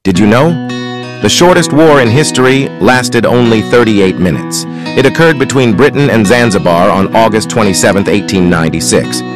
Did you know? The shortest war in history lasted only 38 minutes. It occurred between Britain and Zanzibar on August 27, 1896.